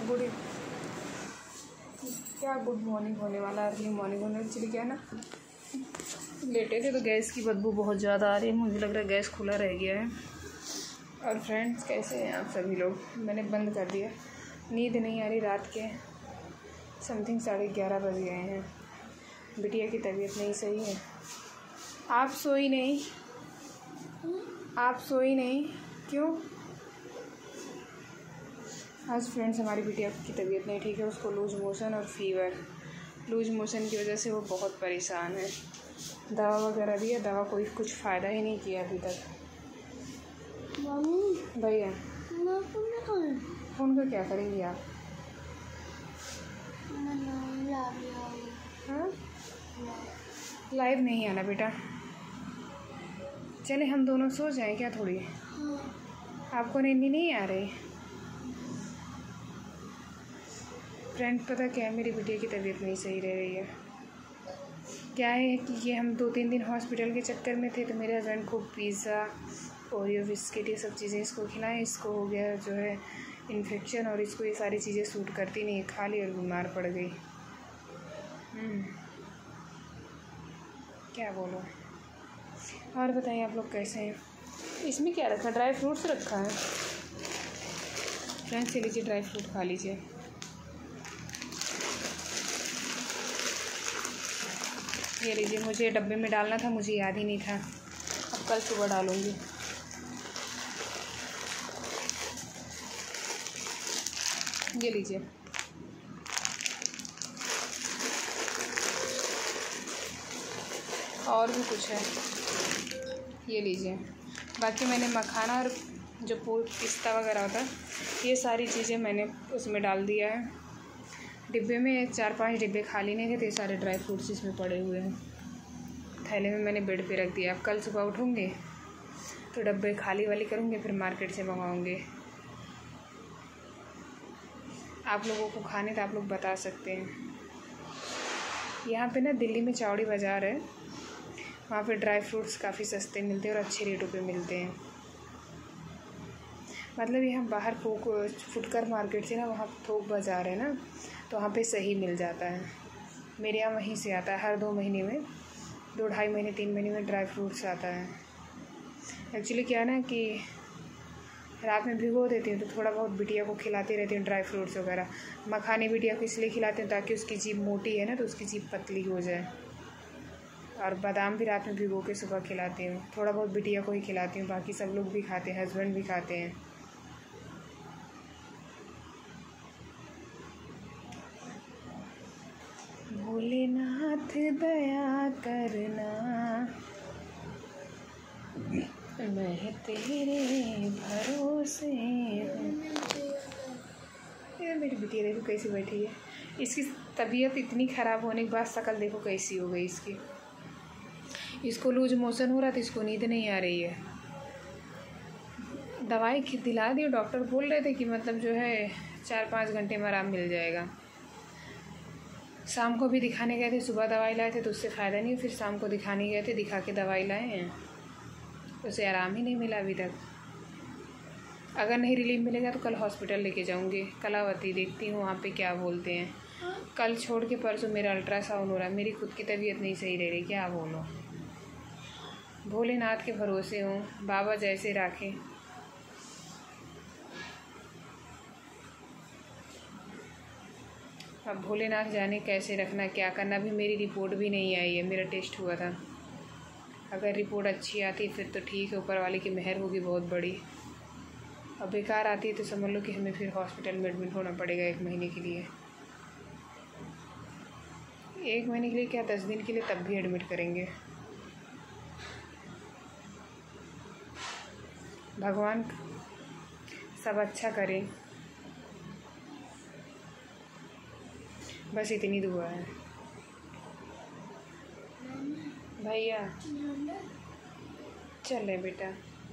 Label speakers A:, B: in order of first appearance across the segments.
A: Good morning होने वाला, early morning होने वाली। चलिए क्या है ना, लेटे थे तो गैस की बदबू बहुत ज़्यादा आ रही है, मुझे लग रहा है गैस खुला रह गया है। और फ्रेंड्स कैसे हैं आप सभी लोग? मैंने बंद कर दिया, नींद नहीं आ रही। रात के समथिंग 11:30 बज गए हैं। बिटिया की तबीयत नहीं सही है। आप सोई नहीं? क्यों? आज फ्रेंड्स हमारी बिटिया की तबीयत नहीं ठीक है, उसको लूज मोशन और फीवर। लूज मोशन की वजह से वो बहुत परेशान है। दवा वगैरह दी है, दवा कोई कुछ फ़ायदा ही नहीं किया अभी तक। मम्मी भैया फ़ोन का क्या करेंगी आप? हाँ, लाइव नहीं आना बेटा। चले हम दोनों सो जाएं क्या थोड़ी? आपको नींद नहीं आ रही? फ्रेंड पता क्या है, मेरी बिटिया की तबीयत नहीं सही रह रही है। क्या है कि ये हम 2-3 दिन हॉस्पिटल के चक्कर में थे, तो मेरे हस्बैंड को पिज़्ज़ा, ओरियो बिस्किट, ये सब चीज़ें इसको खिलाएं। इसको हो गया जो है इन्फेक्शन, और इसको ये सारी चीज़ें सूट करती नहीं, खा ली और बीमार पड़ गई। क्या बोलो। और बताइए आप लोग कैसे हैं? इसमें क्या रखा? ड्राई फ्रूट्स रखा है। फ्रेंड्स, लीजिए ड्राई फ्रूट खा लीजिए। ये लीजिए, मुझे डब्बे में डालना था, मुझे याद ही नहीं था। अब कल सुबह डालूँगी। ये लीजिए। और भी कुछ है, ये लीजिए। बाकी मैंने मखाना और जो पिस्ता वगैरह होता है, ये सारी चीज़ें मैंने उसमें डाल दिया है। डिब्बे में 4-5 डिब्बे खाली नहीं थे, तो ये सारे ड्राई फ्रूट्स इसमें पड़े हुए हैं। थैले में मैंने बेड पे रख दिया। अब कल सुबह उठूँगी तो डब्बे खाली वाली करूँगी, फिर मार्केट से मंगाऊँगी। आप लोगों को खाने तो आप लोग बता सकते हैं। यहाँ पे ना दिल्ली में चौड़ी बाज़ार है, वहाँ पे ड्राई फ्रूट्स काफ़ी सस्ते मिलते हैं और अच्छे रेटों पे मिलते हैं। मतलब यहाँ बाहर फुटकर मार्केट से ना, वहाँ थोक बाज़ार है ना, तो वहाँ पे सही मिल जाता है। मेरे यहाँ वहीं से आता है, हर 2 महीने में, 2-2.5 महीने 3 महीने में ड्राई फ्रूट्स आता है। एक्चुअली क्या है ना कि रात में भिगो देती हूँ, तो थोड़ा बहुत बिटिया को खिलाती रहती हूँ ड्राई फ्रूट्स वगैरह। मखाने बिटिया को इसलिए खिलाती हूँ ताकि उसकी जीभ मोटी है ना, तो उसकी जीभ पतली हो जाए। और बादाम भी रात में भिगो के सुबह खिलाती हूँ। थोड़ा बहुत बिटिया को ही खिलाती हूँ, बाकी सब लोग भी खाते हैं, हस्बैंड भी खाते हैं। भोलेनाथ दया करना, मैं तेरे भरोसे हूँ। मेरी बिटिया देखो कैसी बैठी है। इसकी तबीयत इतनी ख़राब होने के बाद शक्ल देखो कैसी हो गई इसकी। इसको लूज मोशन हो रहा था, इसको नींद नहीं आ रही है। दवाई दिला दी, डॉक्टर बोल रहे थे कि मतलब जो है 4-5 घंटे में आराम मिल जाएगा। शाम को भी दिखाने गए थे, सुबह दवाई लाए थे तो उससे फ़ायदा नहीं, फिर शाम को दिखाने गए थे, दिखा के दवाई लाए हैं, उसे आराम ही नहीं मिला अभी तक। अगर नहीं रिलीफ मिलेगा तो कल हॉस्पिटल लेके जाऊंगी, कलावती, देखती हूँ वहाँ पे क्या बोलते हैं। कल छोड़ के परसों मेरा अल्ट्रासाउंड हो रहा है। मेरी खुद की तबीयत नहीं सही रह रही, क्या बोलो। भोलेनाथ के भरोसे हूँ, बाबा जैसे राखें। अब भोलेनाथ जाने कैसे रखना, क्या करना। अभी मेरी रिपोर्ट भी नहीं आई है, मेरा टेस्ट हुआ था। अगर रिपोर्ट अच्छी आती फिर तो ठीक है, ऊपर वाले की मेहर होगी बहुत बड़ी। अब बेकार आती है तो समझ लो कि हमें फिर हॉस्पिटल में एडमिट होना पड़ेगा 1 महीने के लिए। 1 महीने के लिए क्या, 10 दिन के लिए, तब भी एडमिट करेंगे। भगवान सब अच्छा करे, बस इतनी दुआ है। भैया चल रहे बेटा।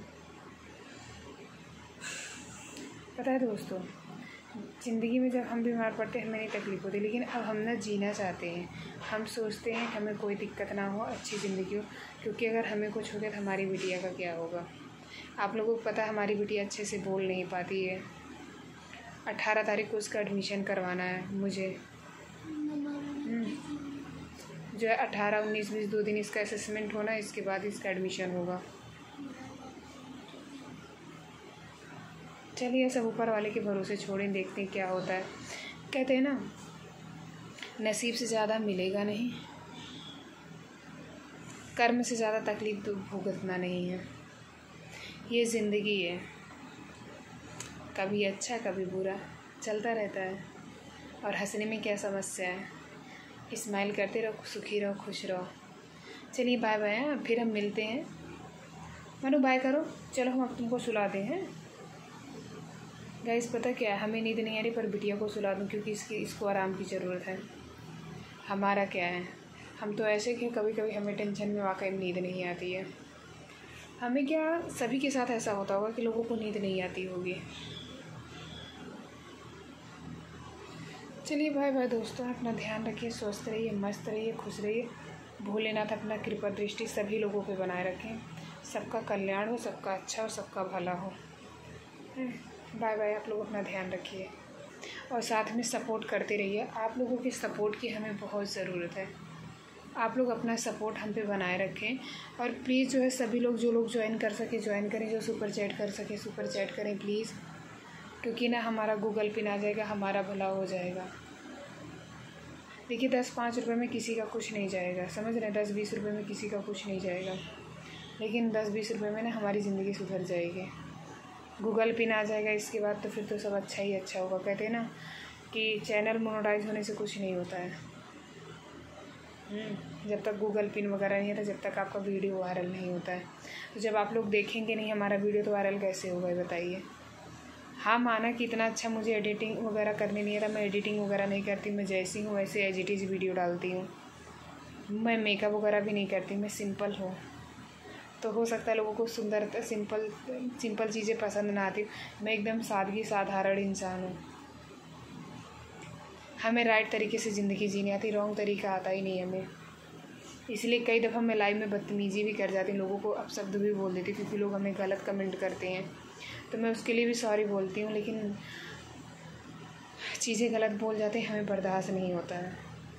A: पता है दोस्तों, ज़िंदगी में जब हम बीमार पड़ते हैं हमें नहीं तकलीफ़ होती, लेकिन अब हम ना जीना चाहते हैं। हम सोचते हैं कि हमें कोई दिक्कत ना हो, अच्छी ज़िंदगी हो, क्योंकि अगर हमें कुछ हो गया तो हमारी बिटिया का क्या होगा। आप लोगों को पता है हमारी बिटिया अच्छे से बोल नहीं पाती है, 18 तारीख को उसका एडमिशन करवाना है मुझे। जो है 18, 19, 20 2 दिन इसका असेसमेंट होना है, इसके बाद इसका एडमिशन होगा। चलिए सब ऊपर वाले के भरोसे छोड़ें, देखते हैं क्या होता है। कहते हैं ना, नसीब से ज़्यादा मिलेगा नहीं, कर्म से ज़्यादा तकलीफ़ तो भुगतना नहीं है। ये ज़िंदगी है, कभी अच्छा कभी बुरा चलता रहता है। और हंसने में क्या समस्या है, स्माइल करते रहो, सुखी रहो, खुश रहो। चलिए बाय बाय, फिर हम मिलते हैं। मनु बाय करो, चलो हम अब तुमको सुलाते हैं। गाइस पता क्या है, हमें नींद नहीं आ रही पर बिटिया को सुला दूँ, क्योंकि इसको आराम की ज़रूरत है। हमारा क्या है, हम तो ऐसे कि कभी कभी हमें टेंशन में वाकई नींद नहीं आती है। हमें क्या, सभी के साथ ऐसा होता होगा कि लोगों को नींद नहीं आती होगी। चलिए बाय बाय दोस्तों, अपना ध्यान रखिए, स्वस्थ रहिए, मस्त रहिए, खुश रहिए। भोलेनाथ अपना कृपा दृष्टि सभी लोगों पे बनाए रखें, सबका कल्याण हो, सबका अच्छा हो, सबका भला हो। बाय बाय, आप लोग अपना ध्यान रखिए और साथ में सपोर्ट करते रहिए। आप लोगों के सपोर्ट की हमें बहुत ज़रूरत है। आप लोग अपना सपोर्ट हम पे बनाए रखें और प्लीज़ जो है सभी लोग, जो लोग ज्वाइन कर सके ज्वाइन करें, जो सुपर चैट कर सके सुपर चैट करें प्लीज़, क्योंकि ना हमारा गूगल पिन आ जाएगा, हमारा भला हो जाएगा। देखिए 10-5 रुपये में किसी का कुछ नहीं जाएगा, समझ रहे हैं, 10-20 रुपये में किसी का कुछ नहीं जाएगा, लेकिन 10-20 रुपये में ना हमारी ज़िंदगी सुधर जाएगी। गूगल पिन आ जाएगा, इसके बाद तो फिर तो सब अच्छा ही अच्छा होगा। कहते हैं ना कि चैनल मोनेटाइज होने से कुछ नहीं होता है। जब तक गूगल पिन वगैरह नहीं आता, जब तक आपका वीडियो वायरल नहीं होता है। तो जब आप लोग देखेंगे नहीं हमारा वीडियो तो वायरल कैसे होगा ये बताइए। हाँ माना कि इतना अच्छा मुझे एडिटिंग वगैरह करने नहीं आता, मैं एडिटिंग वगैरह नहीं करती, मैं जैसी हूँ वैसे एज इट इज़ वीडियो डालती हूँ। मैं मेकअप वगैरह भी नहीं करती, मैं सिंपल हूँ। तो हो सकता है लोगों को सुंदरता, सिंपल चीज़ें पसंद ना आती। मैं एकदम सादगी साधारण इंसान हूँ। हमें राइट तरीके से ज़िंदगी जीनी आती, रॉन्ग तरीका आता ही नहीं हमें। इसलिए कई दफ़ा मैं लाइव में बदतमीज़ी भी कर जाती हूँ, लोगों को अपशब्द भी बोल देती हूँ, क्योंकि लोग हमें गलत कमेंट करते हैं। तो मैं उसके लिए भी सॉरी बोलती हूँ, लेकिन चीज़ें गलत बोल जाते हैं, हमें बर्दाश्त नहीं होता है।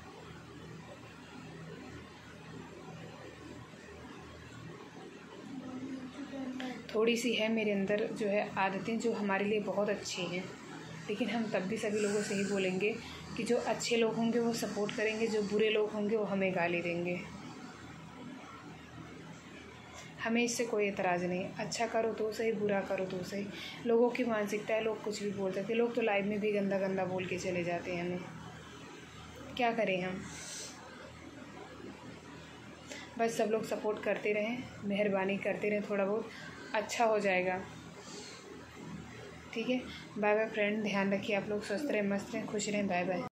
A: थोड़ी सी है मेरे अंदर जो है आदतें, जो हमारे लिए बहुत अच्छी हैं, लेकिन हम तब भी सभी लोगों से ही बोलेंगे कि जो अच्छे लोग होंगे वो सपोर्ट करेंगे, जो बुरे लोग होंगे वो हमें गाली देंगे। हमें इससे कोई एतराज़ नहीं, अच्छा करो तो सही, बुरा करो तो सही। लोगों की मानसिकता है, लोग कुछ भी बोल सकते हैं। लोग तो लाइव में भी गंदा गंदा बोल के चले जाते हैं, हमें क्या करें हम। बस सब लोग सपोर्ट करते रहें, मेहरबानी करते रहें, थोड़ा बहुत अच्छा हो जाएगा। ठीक है, बाय बाय फ्रेंड, ध्यान रखिए आप लोग, स्वस्थ रहें, मस्त रहें, खुश रहें, बाय बाय।